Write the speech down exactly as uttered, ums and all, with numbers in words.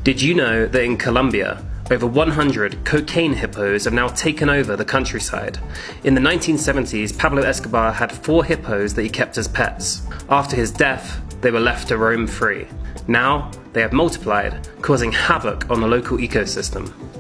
Did you know that in Colombia, over one hundred cocaine hippos have now taken over the countryside? In the nineteen seventies, Pablo Escobar had four hippos that he kept as pets. After his death, they were left to roam free. Now, they have multiplied, causing havoc on the local ecosystem.